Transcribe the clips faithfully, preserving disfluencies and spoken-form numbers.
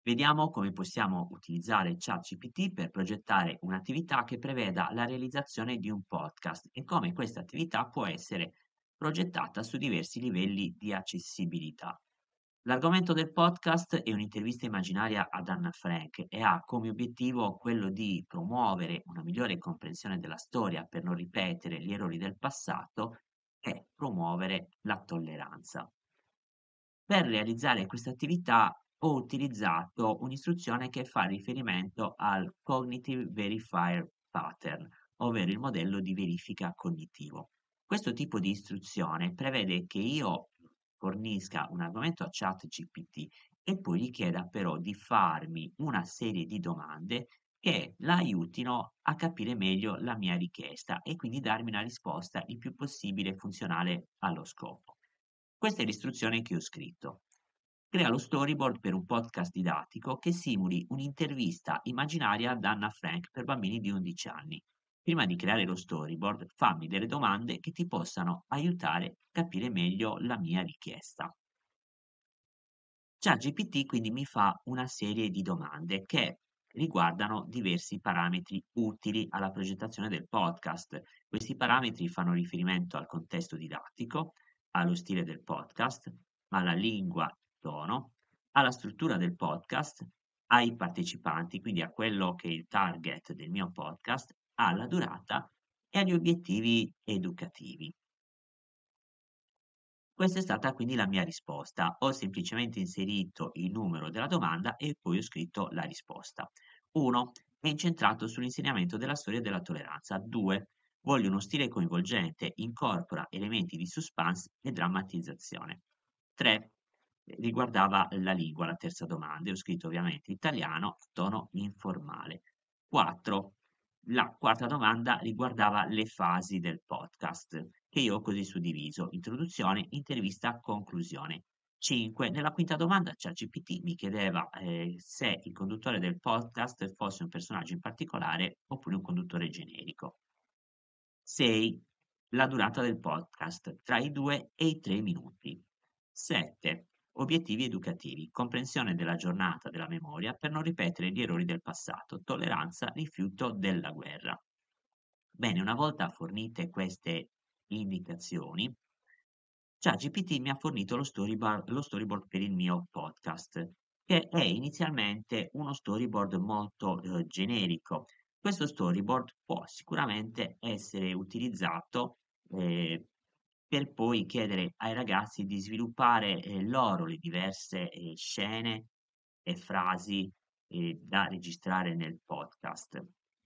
Vediamo come possiamo utilizzare ChatGPT per progettare un'attività che preveda la realizzazione di un podcast e come questa attività può essere progettata su diversi livelli di accessibilità. L'argomento del podcast è un'intervista immaginaria ad Anna Frank e ha come obiettivo quello di promuovere una migliore comprensione della storia per non ripetere gli errori del passato e promuovere la tolleranza. Per realizzare questa attività ho utilizzato un'istruzione che fa riferimento al Cognitive Verifier Pattern, ovvero il modello di verifica cognitivo. Questo tipo di istruzione prevede che io fornisca un argomento a ChatGPT e poi gli chieda però di farmi una serie di domande che la aiutino a capire meglio la mia richiesta e quindi darmi una risposta il più possibile funzionale allo scopo. Questa è l'istruzione che ho scritto. Crea lo storyboard per un podcast didattico che simuli un'intervista immaginaria ad Anna Frank per bambini di undici anni. Prima di creare lo storyboard, fammi delle domande che ti possano aiutare a capire meglio la mia richiesta. ChatGPT quindi mi fa una serie di domande che riguardano diversi parametri utili alla progettazione del podcast. Questi parametri fanno riferimento al contesto didattico, allo stile del podcast, alla lingua, tono, alla struttura del podcast, ai partecipanti, quindi a quello che è il target del mio podcast, alla durata e agli obiettivi educativi. Questa è stata quindi la mia risposta. Ho semplicemente inserito il numero della domanda e poi ho scritto la risposta. uno. È incentrato sull'insegnamento della storia della tolleranza. due. Voglio uno stile coinvolgente, incorpora elementi di suspense e drammatizzazione. tre. Riguardava la lingua, la terza domanda, e ho scritto ovviamente italiano, tono informale. quattro. La quarta domanda riguardava le fasi del podcast, che io ho così suddiviso: introduzione, intervista, conclusione. cinque. Nella quinta domanda ChatGPT mi chiedeva, ehm, se il conduttore del podcast fosse un personaggio in particolare oppure un conduttore generico. sei. La durata del podcast, tra i due e i tre minuti. sette. Obiettivi educativi, comprensione della giornata della memoria per non ripetere gli errori del passato, tolleranza, rifiuto della guerra. Bene, una volta fornite queste indicazioni, ChatGPT mi ha fornito lo storybar lo storyboard per il mio podcast, che è inizialmente uno storyboard molto, uhm, generico. Questo storyboard può sicuramente essere utilizzato, ehm, per poi chiedere ai ragazzi di sviluppare, ehm, loro le diverse, ehm, scene e frasi, ehm, da registrare nel podcast.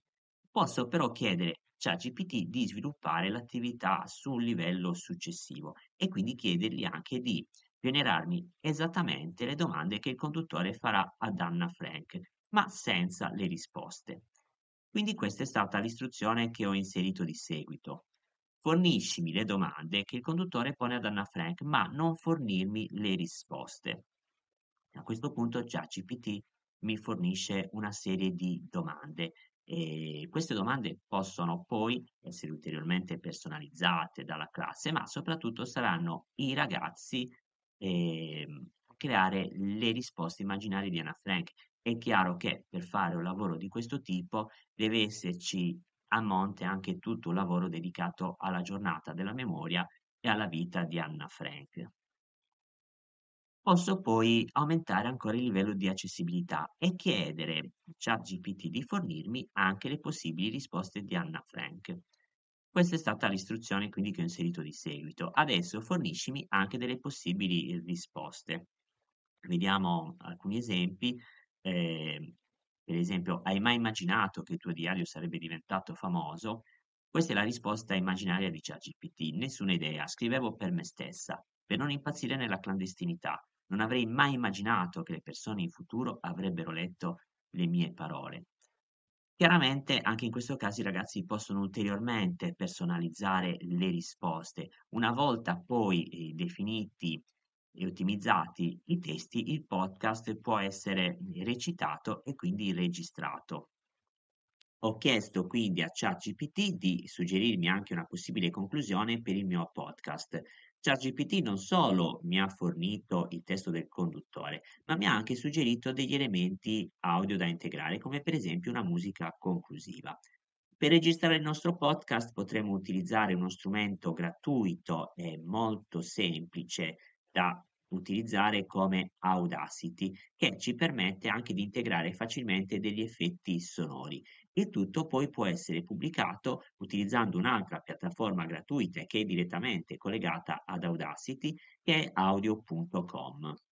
Posso però chiedere a ChatGPT di sviluppare l'attività su un livello successivo e quindi chiedergli anche di generarmi esattamente le domande che il conduttore farà ad Anna Frank, ma senza le risposte. Quindi questa è stata l'istruzione che ho inserito di seguito. Forniscimi le domande che il conduttore pone ad Anna Frank, ma non fornirmi le risposte. A questo punto ChatGPT mi fornisce una serie di domande e queste domande possono poi essere ulteriormente personalizzate dalla classe, ma soprattutto saranno i ragazzi, ehm, a creare le risposte immaginarie di Anna Frank. È chiaro che per fare un lavoro di questo tipo deve esserci a monte anche tutto un lavoro dedicato alla giornata della memoria e alla vita di Anna Frank. Posso poi aumentare ancora il livello di accessibilità e chiedere a ChatGPT di fornirmi anche le possibili risposte di Anna Frank. Questa è stata l'istruzione quindi che ho inserito di seguito. Adesso forniscimi anche delle possibili eh, risposte. Vediamo alcuni esempi. Ehm, per esempio, hai mai immaginato che il tuo diario sarebbe diventato famoso? Questa è la risposta immaginaria di ChatGPT. Nessuna idea, scrivevo per me stessa, per non impazzire nella clandestinità. Non avrei mai immaginato che le persone in futuro avrebbero letto le mie parole. Chiaramente anche in questo caso i ragazzi possono ulteriormente personalizzare le risposte. Una volta poi, ehm, definiti e ottimizzati i testi, il podcast può essere, mhmm, recitato e quindi registrato. Ho chiesto quindi a ChatGPT di suggerirmi anche una possibile conclusione per il mio podcast. ChatGPT non solo mi ha fornito il testo del conduttore, ma mi ha anche suggerito degli elementi audio da integrare, come per esempio una musica conclusiva. Per registrare il nostro podcast potremo utilizzare uno strumento gratuito e molto semplice da utilizzare come Audacity, che ci permette anche di integrare facilmente degli effetti sonori. Il tutto poi può essere pubblicato utilizzando un'altra piattaforma gratuita e che è direttamente collegata ad Audacity, che è audio punto com.